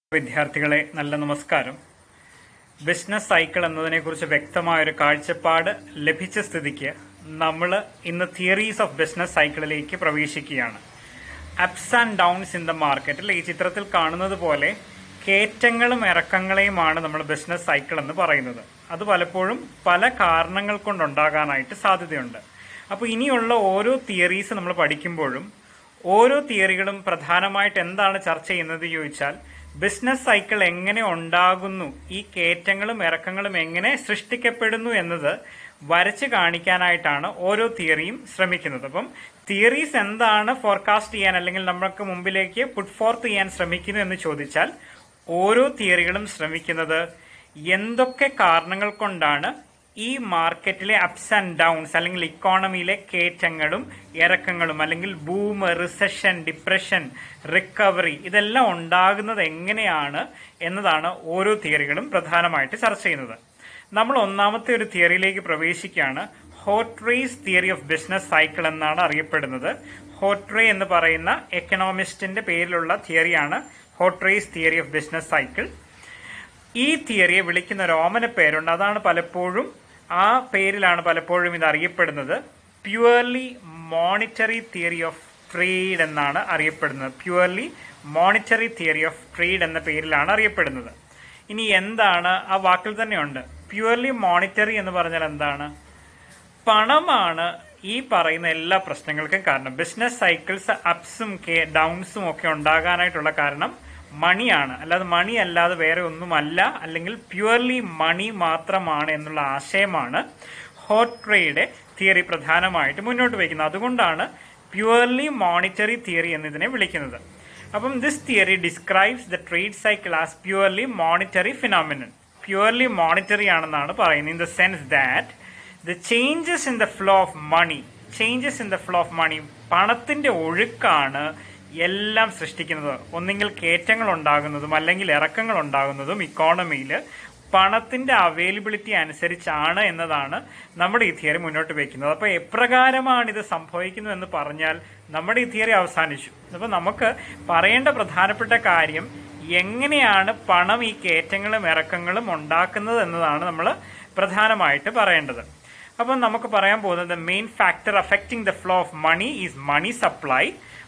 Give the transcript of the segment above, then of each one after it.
വിദ്യാർത്ഥികളെ നല്ല നമസ്കാരം. ബിസിനസ് സൈക്കിൾ എന്നതിനെക്കുറിച്ച് വ്യക്തമായ ഒരു കാഴ്ചപ്പാട് ലഭിച്ച സ്ഥിതിക്ക് നമ്മൾ ഇന്ന് തിയറീസ് ഓഫ് ബിസിനസ് സൈക്കിളിലേക്ക് പ്രവേശിക്കുകയാണ്. Ups and downs in the മാർക്കറ്റിൽ ഈ ചിത്രത്തിൽ കാണുന്നത് പോലെ കയറ്റങ്ങളും ഇറക്കങ്ങളെയുമാണ് നമ്മൾ ബിസിനസ് സൈക്കിൾ എന്ന് പറയുന്നത്. അത് പലപ്പോഴും പല കാരണങ്ങൾ കൊണ്ടുണ്ടാകാനായിട്ട് സാധ്യതയുണ്ട്. അപ്പോൾ ഇനിയുള്ള ഓരോ തിയറീസ് നമ്മൾ പഠിക്കുമ്പോഴും ഓരോ തിയറികളും പ്രധാനമായിട്ട് എന്താണ് ചർച്ച ചെയ്യുന്നത് ചോദിച്ചാൽ ബിസിനസ് സൈക്കിൾ എങ്ങനെ ഉണ്ടാകുന്നു, ഈ കയറ്റങ്ങളും ഇറക്കങ്ങളും എങ്ങനെ സൃഷ്ടിക്കപ്പെടുന്നു എന്നത് വരച്ച് കാണിക്കാനായിട്ടാണ് ഓരോ തിയറിയും ശ്രമിക്കുന്നത്. അപ്പം തിയറീസ് എന്താണ് ഫോർകാസ്റ്റ് ചെയ്യാൻ അല്ലെങ്കിൽ നമുക്ക് മുമ്പിലേക്ക് പുട്ട് ഫോർത്ത് ചെയ്യാൻ ശ്രമിക്കുന്നു എന്ന് ചോദിച്ചാൽ ഓരോ തിയറികളും ശ്രമിക്കുന്നത് എന്തൊക്കെ കാരണങ്ങൾ കൊണ്ടാണ് ഈ മാർക്കറ്റിലെ അപ്സ് ആൻഡ് ഡൗൺസ് അല്ലെങ്കിൽ ഇക്കോണമിയിലെ കയറ്റങ്ങളും ഇറക്കങ്ങളും അല്ലെങ്കിൽ ബൂം, റിസഷൻ, ഡിപ്രഷൻ, റിക്കവറി ഇതെല്ലാം ഉണ്ടാകുന്നത് എങ്ങനെയാണ് എന്നതാണ് ഓരോ തിയറികളും പ്രധാനമായിട്ട് ചർച്ച ചെയ്യുന്നത്. നമ്മൾ ഒന്നാമത്തെ ഒരു തിയറിയിലേക്ക് പ്രവേശിക്കുകയാണ്. Hawtrey's theory of business cycle എന്നാണ് അറിയപ്പെടുന്നത്. ഹോട്ട്റേ എന്ന് പറയുന്ന എക്കണോമിസ്റ്റിന്റെ പേരിലുള്ള തിയറിയാണ് Hawtrey's theory of business cycle. ഈ തിയറിയെ വിളിക്കുന്ന ഒരു ഓമന പേരുണ്ട്. അതാണ് പലപ്പോഴും ആ പേരിലാണ് പലപ്പോഴും ഇത് അറിയപ്പെടുന്നത്. Purely monetary theory of trade എന്നാണ് അറിയപ്പെടുന്നത്. Purely monetary theory of trade എന്ന പേരിലാണ് അറിയപ്പെടുന്നത്. ഇനി എന്താണ് ആ വാക്കിൽ തന്നെയുണ്ട്. പ്യുവർലി മോണിറ്ററി എന്ന് പറഞ്ഞാൽ എന്താണ്? പണമാണ് ഈ പറയുന്ന എല്ലാ പ്രശ്നങ്ങൾക്കും കാരണം. ബിസിനസ് സൈക്കിൾസ് അപ്സും ഡൗൺസും ഒക്കെ ഉണ്ടാകാനായിട്ടുള്ള കാരണം മണിയാണ്. അല്ലാതെ മണി അല്ലാതെ വേറെ ഒന്നുമല്ല, അല്ലെങ്കിൽ പ്യുവർലി മണി മാത്രമാണ് എന്നുള്ള ആശയമാണ് ഹോട്ട്റേയുടെ തിയറി പ്രധാനമായിട്ട് മുന്നോട്ട് വയ്ക്കുന്നത്. അതുകൊണ്ടാണ് പ്യുവർലി മോണിറ്ററി തിയറി എന്നതിനെ വിളിക്കുന്നത്. അപ്പം this theory describes the trade cycle as purely monetary phenomenon. Purely monetary ആണെന്നാണ് പറയുന്നത്. In the sense that the changes in the flow of money, changes in the flow of money, പണത്തിന്റെ ഒഴുക്കാണ് എല്ലാം സൃഷ്ടിക്കുന്നത്. ഒന്നെങ്കിൽ കയറ്റങ്ങൾ ഉണ്ടാകുന്നതും അല്ലെങ്കിൽ ഇറക്കങ്ങൾ ഉണ്ടാകുന്നതും ഇക്കോണമിയിൽ പണത്തിന്റെ അവൈലബിലിറ്റി അനുസരിച്ചാണ് എന്നതാണ് നമ്മുടെ ഈ തിയറി മുന്നോട്ട് വയ്ക്കുന്നത്. അപ്പൊ എപ്രകാരമാണ് ഇത് സംഭവിക്കുന്നത് എന്ന് പറഞ്ഞാൽ നമ്മുടെ ഈ തിയറി അവസാനിച്ചു. അപ്പൊ നമുക്ക് പറയേണ്ട പ്രധാനപ്പെട്ട കാര്യം എങ്ങനെയാണ് പണം ഈ കയറ്റങ്ങളും ഇറക്കങ്ങളും ഉണ്ടാക്കുന്നത് എന്നതാണ് നമ്മൾ പ്രധാനമായിട്ട് പറയേണ്ടത്. അപ്പം നമുക്ക് പറയാൻ പോകുന്നത് main factor affecting the flow of money is money supply.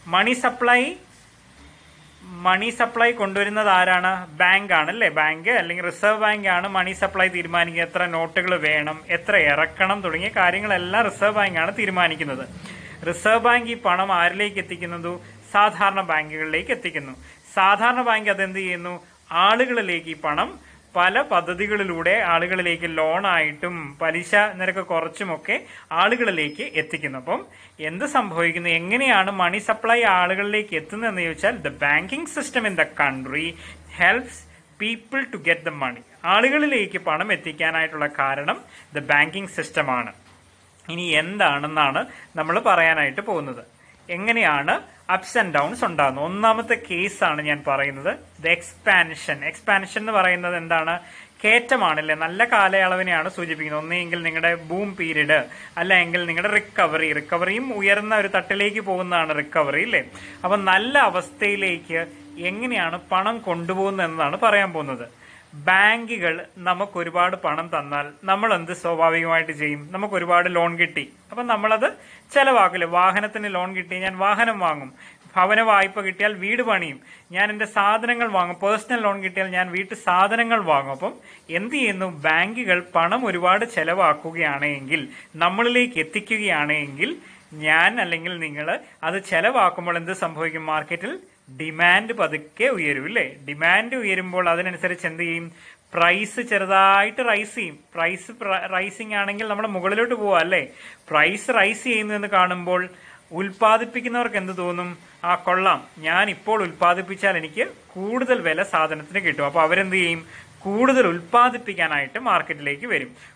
Money supply കൊണ്ടുവരുന്നത് ആരാണ്? ബാങ്ക് ആണ്, അല്ലേ? ബാങ്ക് അല്ലെങ്കിൽ റിസർവ് ബാങ്ക് ആണ് മണി സപ്ലൈ തീരുമാനിക്കുക. എത്ര നോട്ടുകൾ വേണം, എത്ര ഇറക്കണം തുടങ്ങിയ കാര്യങ്ങളെല്ലാം റിസർവ് ബാങ്ക് ആണ് തീരുമാനിക്കുന്നത്. റിസർവ് ബാങ്ക് ഈ പണം ആരിലേക്ക് എത്തിക്കുന്നു? സാധാരണ ബാങ്കുകളിലേക്ക് എത്തിക്കുന്നു. സാധാരണ ബാങ്ക് അതെന്ത് ചെയ്യുന്നു? ആളുകളിലേക്ക് ഈ പണം പല പദ്ധതികളിലൂടെ ആളുകളിലേക്ക് ലോണായിട്ടും പലിശ നിരക്ക് കുറച്ചുമൊക്കെ ആളുകളിലേക്ക് എത്തിക്കുന്നു. അപ്പം എന്ത് സംഭവിക്കുന്നു? എങ്ങനെയാണ് മണി സപ്ലൈ ആളുകളിലേക്ക് എത്തുന്നതെന്ന് ചോദിച്ചാൽ the banking system in the country helps people to get the money. ആളുകളിലേക്ക് പണം എത്തിക്കാനായിട്ടുള്ള കാരണം ദ ബാങ്കിങ് സിസ്റ്റമാണ്. ഇനി എന്താണെന്നാണ് നമ്മൾ പറയാനായിട്ട് പോകുന്നത്. എങ്ങനെയാണ് അപ്സ് ആൻഡ് ഡൗൺസ് ഉണ്ടാകുന്നത്? ഒന്നാമത്തെ കേസാണ് ഞാൻ പറയുന്നത്. The expansion. എക്സ്പാൻഷൻ എന്ന് പറയുന്നത് എന്താണ്? കയറ്റമാണല്ലേ, നല്ല കാലയളവിനെയാണ് സൂചിപ്പിക്കുന്നത്. ഒന്നെങ്കിൽ നിങ്ങളുടെ ബൂം പീരീഡ്, അല്ലെങ്കിൽ നിങ്ങളുടെ റിക്കവറിയും ഉയർന്ന ഒരു തട്ടിലേക്ക് പോകുന്നതാണ് റിക്കവറി, അല്ലേ? അപ്പൊ നല്ല അവസ്ഥയിലേക്ക് എങ്ങനെയാണ് പണം കൊണ്ടുപോകുന്നത് എന്നതാണ് പറയാൻ പോകുന്നത്. ബാങ്കുകൾ നമുക്ക് ഒരുപാട് പണം തന്നാൽ നമ്മൾ എന്ത് സ്വാഭാവികമായിട്ട് ചെയ്യും? നമുക്ക് ഒരുപാട് ലോൺ കിട്ടി, അപ്പൊ നമ്മളത് ചെലവാക്കില്ലേ? വാഹനത്തിന് ലോൺ കിട്ടി, ഞാൻ വാഹനം വാങ്ങും. ഭവന വായ്പ കിട്ടിയാൽ വീട് പണിയും. ഞാൻ എന്റെ സാധനങ്ങൾ വാങ്ങും. പേഴ്സണൽ ലോൺ കിട്ടിയാൽ ഞാൻ വീട്ടു സാധനങ്ങൾ വാങ്ങും. അപ്പം എന്ത് ചെയ്യുന്നു? ബാങ്കുകൾ പണം ഒരുപാട് ചെലവാക്കുകയാണെങ്കിൽ, നമ്മളിലേക്ക് എത്തിക്കുകയാണെങ്കിൽ, ഞാൻ അല്ലെങ്കിൽ നിങ്ങൾ അത് ചെലവാക്കുമ്പോൾ എന്ത് സംഭവിക്കും? മാർക്കറ്റിൽ ഡിമാൻഡ് പതുക്കെ ഉയരും, ഇല്ലേ? ഡിമാൻഡ് ഉയരുമ്പോൾ അതിനനുസരിച്ച് എന്ത് ചെയ്യും? പ്രൈസ് ചെറുതായിട്ട് റൈസ് ചെയ്യും. പ്രൈസ് റൈസിങ് ആണെങ്കിൽ നമ്മൾ മുകളിലോട്ട് പോവാ, അല്ലേ? പ്രൈസ് റൈസ് ചെയ്യുന്നു എന്ന് കാണുമ്പോൾ ഉൽപ്പാദിപ്പിക്കുന്നവർക്ക് എന്ത് തോന്നും? ആ കൊള്ളാം, ഞാൻ ഇപ്പോൾ ഉൽപ്പാദിപ്പിച്ചാൽ എനിക്ക് കൂടുതൽ വില സാധനത്തിന് കിട്ടും. അപ്പൊ അവരെന്ത് ചെയ്യും? കൂടുതൽ ഉൽപ്പാദിപ്പിക്കാനായിട്ട് മാർക്കറ്റിലേക്ക് വരും.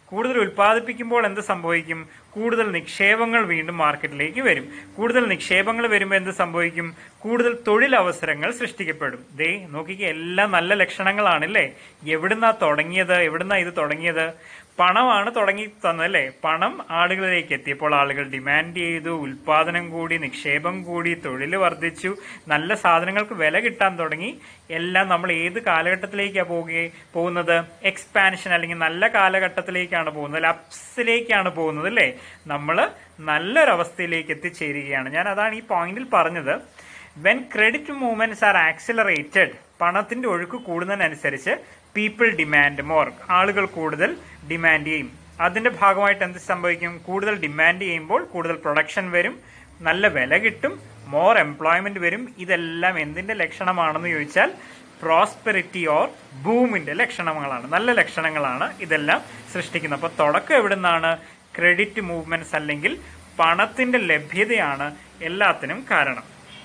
കൂടുതൽ ഉൽപ്പാദിപ്പിക്കുമ്പോൾ എന്ത് സംഭവിക്കും? കൂടുതൽ നിക്ഷേപങ്ങൾ വീണ്ടും മാർക്കറ്റിലേക്ക് വരും. കൂടുതൽ നിക്ഷേപങ്ങൾ വരുമ്പോൾ എന്ത് സംഭവിക്കും? കൂടുതൽ തൊഴിലവസരങ്ങൾ സൃഷ്ടിക്കപ്പെടും. ദേ നോക്കിക്കേ, എല്ലാം നല്ല ലക്ഷണങ്ങളാണല്ലേ. എവിടുന്നാ ഇത് തുടങ്ങിയത്? പണമാണ് തുടങ്ങി തന്നല്ലേ. പണം ആളുകളിലേക്ക് എത്തിയപ്പോൾ ആളുകൾ ഡിമാൻഡ് ചെയ്തു, ഉൽപാദനം കൂടി, നിക്ഷേപം കൂടി, തൊഴിൽ വർദ്ധിച്ചു, നല്ല സാധനങ്ങൾക്ക് വില കിട്ടാൻ തുടങ്ങി. എല്ലാം നമ്മൾ ഏത് കാലഘട്ടത്തിലേക്കാണ് പോകുന്നത്? എക്സ്പാൻഷൻ, അല്ലെങ്കിൽ നല്ല കാലഘട്ടത്തിലേക്കാണ് പോകുന്നത്, അപ്സിലേക്കാണ് പോകുന്നത് അല്ലേ. നമ്മൾ നല്ലൊരവസ്ഥയിലേക്ക് എത്തിച്ചേരുകയാണ്. ഞാൻ അതാണ് ഈ പോയിന്റിൽ പറഞ്ഞത്. When credit movements are accelerated, പണത്തിന്റെ ഒഴുക്ക് കൂടുന്നതിനനുസരിച്ച് പീപ്പിൾ ഡിമാൻഡ് മോർ, ആളുകൾ കൂടുതൽ ഡിമാൻഡ് ചെയ്യും. അതിന്റെ ഭാഗമായിട്ട് എന്ത് സംഭവിക്കും? കൂടുതൽ ഡിമാൻഡ് ചെയ്യുമ്പോൾ കൂടുതൽ പ്രൊഡക്ഷൻ വരും, നല്ല വില കിട്ടും, മോർ എംപ്ലോയ്മെന്റ് വരും. ഇതെല്ലാം എന്തിന്റെ ലക്ഷണമാണെന്ന് ചോദിച്ചാൽ പ്രോസ്പെരിറ്റി ഓർ ബൂമിന്റെ ലക്ഷണങ്ങളാണ്, നല്ല ലക്ഷണങ്ങളാണ് ഇതെല്ലാം സൃഷ്ടിക്കുന്നത്. അപ്പൊ തുടക്കം എവിടെ നിന്നാണ്? ക്രെഡിറ്റ് മൂവ്മെന്റ്സ് അല്ലെങ്കിൽ പണത്തിന്റെ ലഭ്യതയാണ് എല്ലാത്തിനും കാരണം.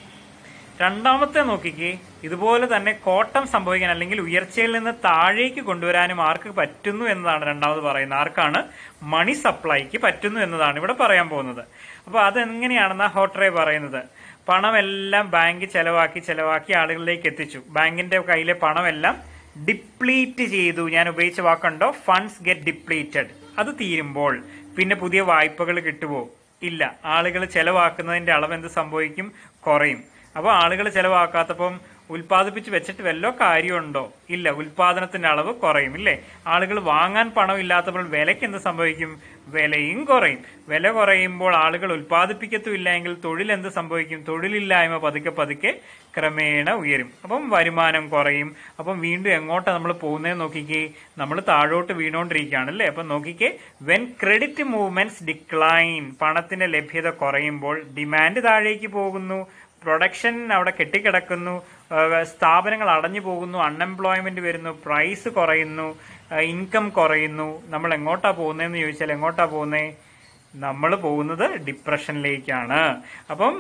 രണ്ടാമത്തെ നോക്കിക്കേ, ഇതുപോലെ തന്നെ കോട്ടം സംഭവിക്കാൻ അല്ലെങ്കിൽ ഉയർച്ചയിൽ നിന്ന് താഴേക്ക് കൊണ്ടുവരാനും ആർക്ക് പറ്റുന്നു എന്നതാണ് രണ്ടാമത് പറയുന്നത്. ആർക്കാണ്? മണി സപ്ലൈക്ക് പറ്റുന്നു എന്നതാണ് ഇവിടെ പറയാൻ പോകുന്നത്. അപ്പൊ അതെങ്ങനെയാണെന്നാ ഹോട്ട്രെ പറയുന്നത്. പണമെല്ലാം ബാങ്ക് ചെലവാക്കി ആളുകളിലേക്ക് എത്തിച്ചു. ബാങ്കിന്റെ കയ്യിലെ പണമെല്ലാം ഡിപ്ലീറ്റ് ചെയ്തു. ഞാൻ ഉപയോഗിച്ച വാക്കുണ്ടോ? Funds get depleted. അത് തീരുമ്പോൾ പിന്നെ പുതിയ വായ്പകൾ കിട്ടുമോ? ഇല്ല. ആളുകൾ ചെലവാക്കുന്നതിന്റെ അളവ് എന്ത് സംഭവിക്കും? കുറയും. അപ്പൊ ആളുകൾ ചെലവാക്കാത്തപ്പം ഉൽപ്പാദിപ്പിച്ച് വെച്ചിട്ട് വല്ല കാര്യമുണ്ടോ? ഇല്ല. ഉൽപാദനത്തിന്റെ അളവ് കുറയും ഇല്ലേ. ആളുകൾ വാങ്ങാൻ പണം ഇല്ലാത്തപ്പോൾ വിലയ്ക്ക് എന്ത് സംഭവിക്കും? വിലയും കുറയും. വില കുറയുമ്പോൾ ആളുകൾ ഉൽപ്പാദിപ്പിക്കത്തുമില്ല എങ്കിൽ തൊഴിൽ എന്ത് സംഭവിക്കും? തൊഴിലില്ലായ്മ പതുക്കെ ക്രമേണ ഉയരും. അപ്പം വരുമാനം കുറയും. അപ്പം വീണ്ടും എങ്ങോട്ടാണ് നമ്മൾ പോകുന്നതെന്ന് നോക്കിക്കേ, നമ്മൾ താഴോട്ട് വീണോണ്ടിരിക്കുകയാണ് അല്ലേ. അപ്പം നോക്കിക്കേ, വെൻ ക്രെഡിറ്റ് മൂവ്മെന്റ്സ് ഡിക്ലൈൻ, പണത്തിന്റെ ലഭ്യത കുറയുമ്പോൾ ഡിമാൻഡ് താഴേക്ക് പോകുന്നു, പ്രൊഡക്ഷൻ അവിടെ കെട്ടിക്കിടക്കുന്നു, സ്ഥാപനങ്ങൾ അടഞ്ഞു പോകുന്നു, അൺഎംപ്ലോയ്മെന്റ് വരുന്നു, പ്രൈസ് കുറയുന്നു, ഇൻകം കുറയുന്നു. നമ്മൾ എങ്ങോട്ടാ പോകുന്നതെന്ന് ചോദിച്ചാൽ എങ്ങോട്ടാ പോകുന്നേ? നമ്മൾ പോകുന്നത് ഡിപ്രഷനിലേക്കാണ്. അപ്പം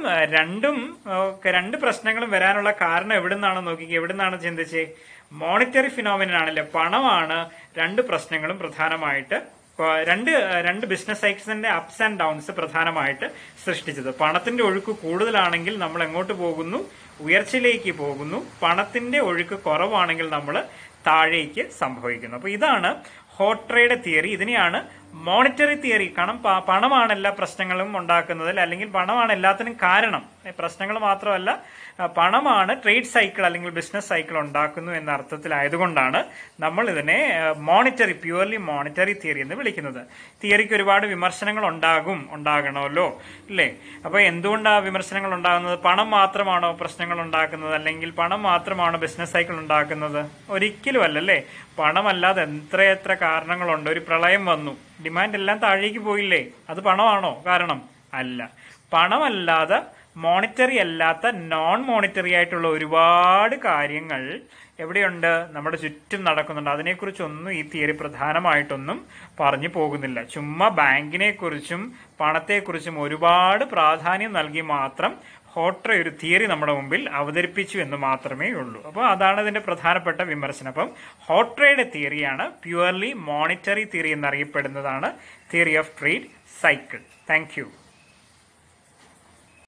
രണ്ട് പ്രശ്നങ്ങളും വരാനുള്ള കാരണം എവിടുന്നാണ് നോക്കിക്കേ, എവിടുന്നാണ് ചിന്തിച്ചേ? മോണിറ്ററി ഫിനോമിനൻ ആണല്ലേ. പണമാണ് രണ്ട് പ്രശ്നങ്ങളും പ്രധാനമായിട്ട് രണ്ട് ബിസിനസ് സൈക്കിൾസിന്റെ അപ്സ് ആൻഡ് ഡൗൺസ് പ്രധാനമായിട്ട് സൃഷ്ടിച്ചത്. പണത്തിന്റെ ഒഴുക്ക് കൂടുതലാണെങ്കിൽ നമ്മൾ എങ്ങോട്ട് പോകുന്നു? ഉയർച്ചയിലേക്ക് പോകുന്നു. പണത്തിന്റെ ഒഴുക്ക് കുറവാണെങ്കിൽ നമ്മൾ താഴേക്ക് സംഭവിക്കുന്നു. അപ്പൊ ഇതാണ് ഹോട്ട്രയുടെ തിയറി. ഇതിനെയാണ് മോണിറ്ററി തിയറി. കാരണം പണമാണ് എല്ലാ പ്രശ്നങ്ങളും ഉണ്ടാക്കുന്നത്, അല്ലെങ്കിൽ പണമാണ് എല്ലാത്തിനും കാരണം. പ്രശ്നങ്ങൾ മാത്രമല്ല, പണമാണ് ട്രേഡ് സൈക്കിൾ അല്ലെങ്കിൽ ബിസിനസ് സൈക്കിൾ ഉണ്ടാക്കുന്നു എന്ന അർത്ഥത്തിലായതുകൊണ്ടാണ് നമ്മൾ ഇതിനെ പ്യുവർലി മോണിറ്ററി തിയറി എന്ന് വിളിക്കുന്നത്. തിയറിക്ക് ഒരുപാട് വിമർശനങ്ങൾ ഉണ്ടാകണമല്ലോ അല്ലേ. അപ്പൊ എന്തുകൊണ്ടാണ് വിമർശനങ്ങൾ ഉണ്ടാകുന്നത്? പണം മാത്രമാണോ പ്രശ്നങ്ങൾ ഉണ്ടാക്കുന്നത്, അല്ലെങ്കിൽ പണം മാത്രമാണോ ബിസിനസ് സൈക്കിൾ ഉണ്ടാക്കുന്നത്? ഒരിക്കലും അല്ലല്ലേ. പണമല്ലാതെ എത്ര കാരണങ്ങളുണ്ട്. ഒരു പ്രളയം വന്നു, ഡിമാൻഡ് എല്ലാം താഴേക്ക് പോയില്ലേ? അത് പണമാണോ കാരണം? അല്ല. പണമല്ലാതെ മോണിറ്ററി അല്ലാത്ത നോൺ മോണിറ്ററി ആയിട്ടുള്ള ഒരുപാട് കാര്യങ്ങൾ എവിടെയുണ്ട്? നമ്മുടെ ചുറ്റും നടക്കുന്നുണ്ട്. അതിനെക്കുറിച്ചൊന്നും ഈ തിയറി പ്രധാനമായിട്ടൊന്നും പറഞ്ഞു പോകുന്നില്ല. ചുമ്മാ ബാങ്കിനെ കുറിച്ചും പണത്തെക്കുറിച്ചും ഒരുപാട് പ്രാധാന്യം നൽകി മാത്രം ഹോട്ട്രെ ഒരു തിയറി നമ്മുടെ മുമ്പിൽ അവതരിപ്പിച്ചു എന്ന് മാത്രമേ ഉള്ളൂ. അപ്പോൾ അതാണ് ഇതിന്റെ പ്രധാനപ്പെട്ട വിമർശനം. അപ്പം ഹോട്ട്രയുടെ തിയറിയാണ് പ്യുവർലി മോണിറ്ററി തിയറി എന്നറിയപ്പെടുന്നതാണ് theory of trade cycle. Thank U.